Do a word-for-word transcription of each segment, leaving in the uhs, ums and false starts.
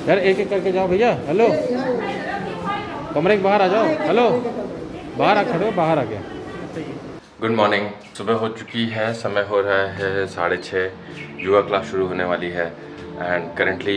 यार एक एक करके जाओ भैया। हेलो, कमरे के बाहर आ जाओ। हेलो, बाहर आ खड़े हो, बाहर आ गया। Good morning. सुबह हो चुकी है, समय हो रहा है साढ़े छः। योगा क्लास शुरू होने वाली है and currently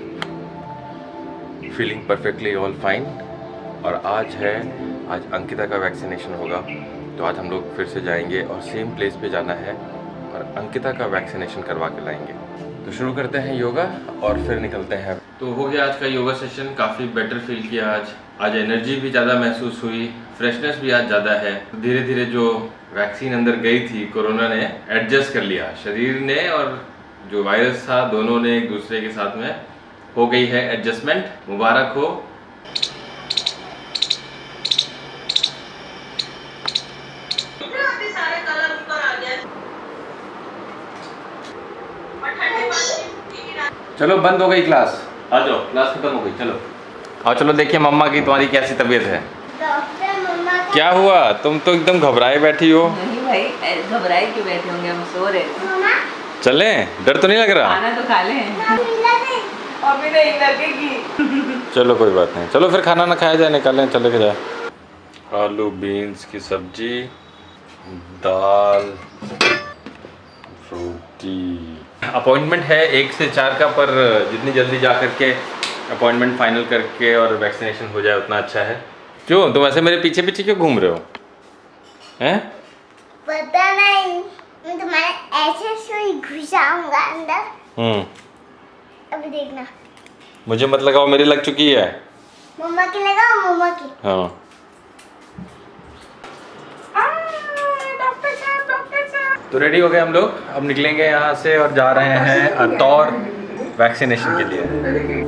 feeling perfectly all fine. और आज है, आज अंकिता का वैक्सीनेशन होगा, तो आज हम लोग फिर से जाएंगे और सेम प्लेस पे जाना है और अंकिता का वैक्सीनेशन करवा के लाएंगे। तो शुरू करते हैं योगा और फिर निकलते हैं। तो हो गया आज का योगा सेशन, काफ़ी बेटर फील किया आज। आज एनर्जी भी ज़्यादा महसूस हुई, फ्रेशनेस भी आज ज़्यादा है। धीरे धीरे जो वैक्सीन अंदर गई थी, कोरोना ने एडजस्ट कर लिया शरीर ने, और जो वायरस था दोनों ने एक दूसरे के साथ में हो गई है एडजस्टमेंट। मुबारक हो। चलो बंद हो गई क्लास, आ जाओ, क्लास खत्म हो गई। चलो आओ, चलो देखिए मम्मा की तुम्हारी कैसी तबीयत है। डॉक्टर मम्मा क्या हुआ? तुम तो एकदम घबराए बैठी हो। नहीं भाई, घबराए क्यों बैठे होंगे, हम सो रहे थे। चलें? डर तो नहीं लग रहा? खाना तो खा लें। अभी नहीं लगेगी। चलो कोई बात नहीं, चलो फिर खाना ना खाया जाए, निकालें, चले के जाए। आलू बीन्स की सब्जी, दाल, रोटी। अपॉइंटमेंट है एक से चार का, पर जितनी जल्दी जा करके अपॉइंटमेंट फाइनल करके और वैक्सीनेशन हो जाए उतना अच्छा है। क्यों तुम ऐसे मेरे पीछे पीछे क्यों घूम रहे हो? हैं? पता नहीं, मैं तुम्हारे ऐसे सुई घुसाऊंगा अंदर। हम्म, अभी देखना। मुझे मत लगाओ, मेरी लग चुकी है। मम्मा की लगाओ, मम्मा की। हाँ तो रेडी हो गए हम लोग, अब निकलेंगे यहाँ से और जा रहे हैं अतौर वैक्सीनेशन के लिए।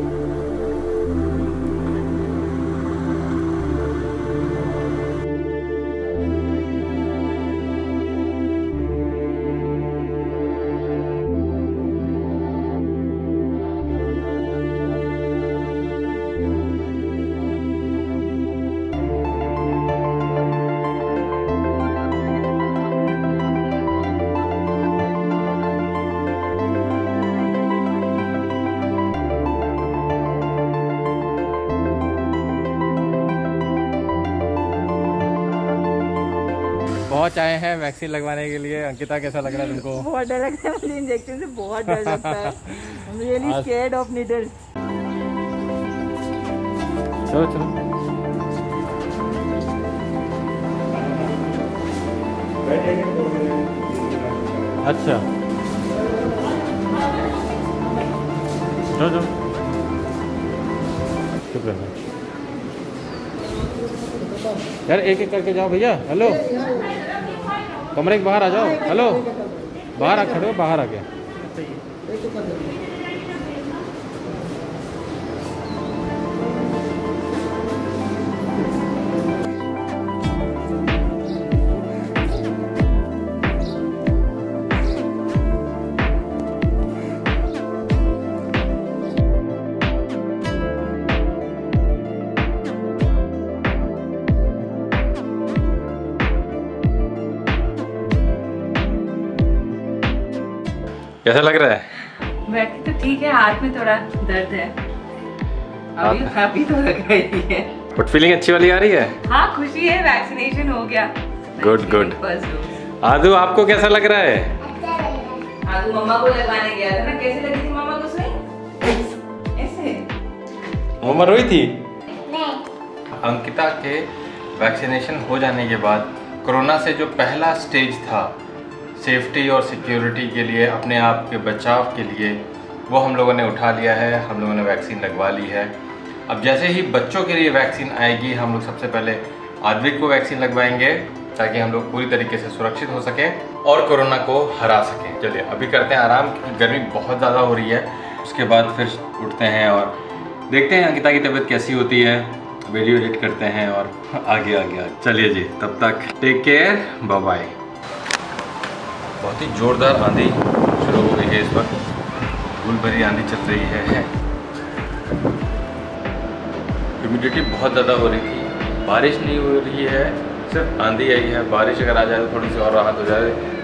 पहुंच आए हैं वैक्सीन लगवाने के लिए। अंकिता कैसा लग रहा है तुमको? बहुत डर लगता है मुझे, इंजेक्शन से बहुत डर लगता है। I'm really scared of needles। चलो चलो। अच्छा चलो चलो, चुप रहना यार, एक एक करके जाओ भैया। हेलो, कमरे के बाहर आ जाओ। हेलो, बाहर आ खड़े हो, बाहर आ गया। कैसा लग रहा है? बैठी तो ठीक है, हाथ में थोड़ा दर्द है अभी, अभी तो लग रही है। बट फीलिंग अच्छी वाली आ रही है। हाँ खुशी है, वैक्सीनेशन हो गया। Good good. आदू आपको कैसा लग रहा है? अच्छा लग रहा है। आदू मम्मा को लगवाने गया था ना, कैसे लगी थी मम्मा को सुई? ऐसे मम्मा रोई थी? नहीं। अंकिता के वैक्सीनेशन हो जाने के बाद कोरोना से जो पहला स्टेज था सेफ्टी और सिक्योरिटी के लिए, अपने आप के बचाव के लिए, वो हम लोगों ने उठा लिया है। हम लोगों ने वैक्सीन लगवा ली है। अब जैसे ही बच्चों के लिए वैक्सीन आएगी, हम लोग सबसे पहले आद्विक को वैक्सीन लगवाएंगे ताकि हम लोग पूरी तरीके से सुरक्षित हो सकें और कोरोना को हरा सकें। चलिए अभी करते हैं आराम, क्योंकि गर्मी बहुत ज़्यादा हो रही है। उसके बाद फिर उठते हैं और देखते हैं अंकिता की तबीयत कैसी होती है, वीडियो एडिट करते हैं और आगे आगे आगे। चलिए जी, तब तक टेक केयर, बाय बाय। बहुत ही ज़ोरदार आंधी शुरू हो गई है इस वक्त, धूल भरी आंधी चल रही है। ह्यूमिडिटी बहुत ज़्यादा हो रही थी, बारिश नहीं हो रही है, सिर्फ आंधी आई है। बारिश अगर आ जाए तो थोड़ी सी और राहत हो जाए।